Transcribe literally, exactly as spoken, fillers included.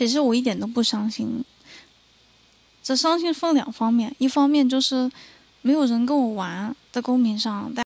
其实我一点都不伤心，这伤心分两方面，一方面就是没有人跟我玩，在公屏上。